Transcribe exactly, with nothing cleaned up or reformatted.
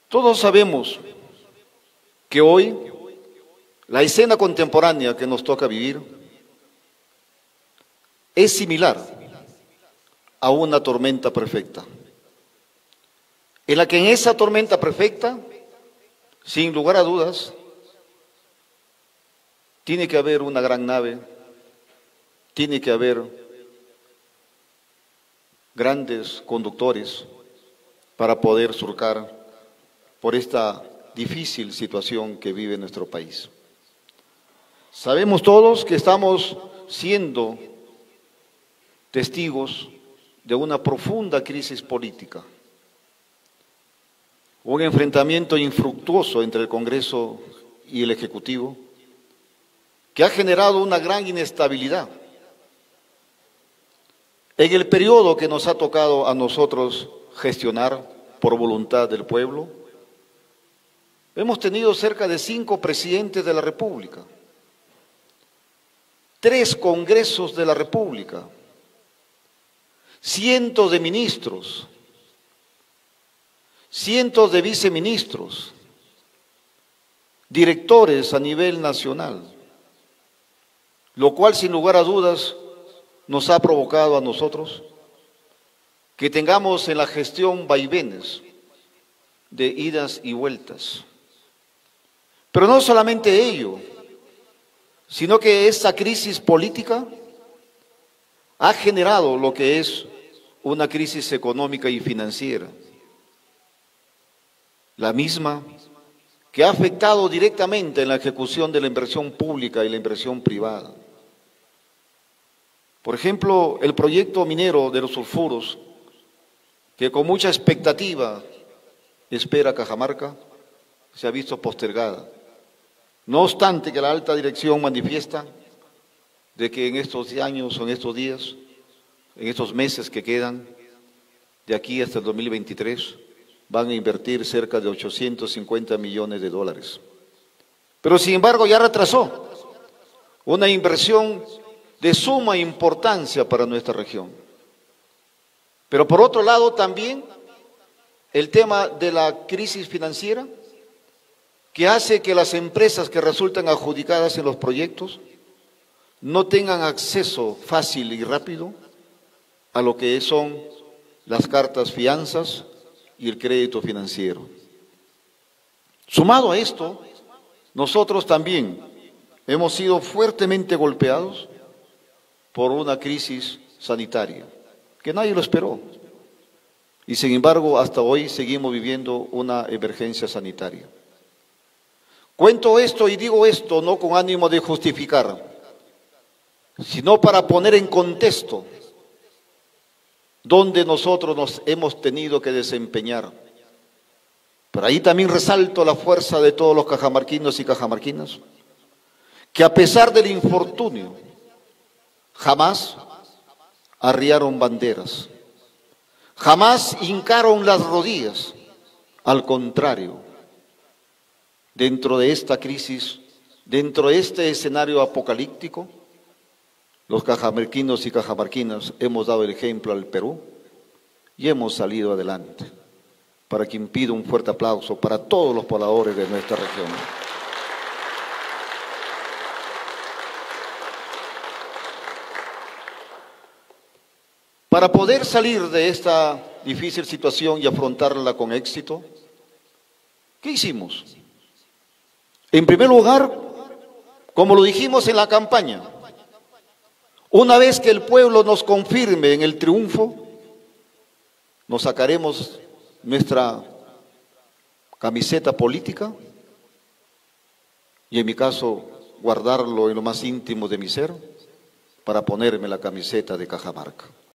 Todos sabemos que hoy la escena contemporánea que nos toca vivir es similar a una tormenta perfecta, en la que en esa tormenta perfecta, sin lugar a dudas, tiene que haber una gran nave, tiene que haber grandes conductores para poder surcar por esta difícil situación que vive nuestro país. Sabemos todos que estamos siendo testigos de una profunda crisis política, un enfrentamiento infructuoso entre el Congreso y el Ejecutivo, que ha generado una gran inestabilidad. En el periodo que nos ha tocado a nosotros gestionar por voluntad del pueblo, hemos tenido cerca de cinco presidentes de la República, tres congresos de la República, cientos de ministros, cientos de viceministros, directores a nivel nacional, lo cual sin lugar a dudas nos ha provocado a nosotros que tengamos en la gestión vaivenes de idas y vueltas. Pero no solamente ello, sino que esta crisis política ha generado lo que es una crisis económica y financiera, la misma que ha afectado directamente en la ejecución de la inversión pública y la inversión privada. Por ejemplo, el proyecto minero de los sulfuros, que con mucha expectativa espera Cajamarca, se ha visto postergada. No obstante que la alta dirección manifiesta de que en estos años o en estos días, en estos meses que quedan, de aquí hasta el dos mil veintitrés, van a invertir cerca de ochocientos cincuenta millones de dólares. Pero sin embargo ya retrasó una inversión de suma importancia para nuestra región. Pero por otro lado también el tema de la crisis financiera, que hace que las empresas que resultan adjudicadas en los proyectos no tengan acceso fácil y rápido a lo que son las cartas fianzas y el crédito financiero. Sumado a esto, nosotros también hemos sido fuertemente golpeados por una crisis sanitaria, que nadie lo esperó. Y sin embargo, hasta hoy seguimos viviendo una emergencia sanitaria. Cuento esto y digo esto no con ánimo de justificar, sino para poner en contexto donde nosotros nos hemos tenido que desempeñar. Pero ahí también resalto la fuerza de todos los cajamarquinos y cajamarquinas, que a pesar del infortunio, jamás arriaron banderas, jamás hincaron las rodillas. Al contrario, dentro de esta crisis, dentro de este escenario apocalíptico, los cajamarquinos y cajamarquinas hemos dado el ejemplo al Perú y hemos salido adelante. Para quien pido un fuerte aplauso para todos los pobladores de nuestra región. Para poder salir de esta difícil situación y afrontarla con éxito, ¿qué hicimos? En primer lugar, como lo dijimos en la campaña, una vez que el pueblo nos confirme en el triunfo, nos sacaremos nuestra camiseta política y en mi caso guardarlo en lo más íntimo de mi ser para ponerme la camiseta de Cajamarca.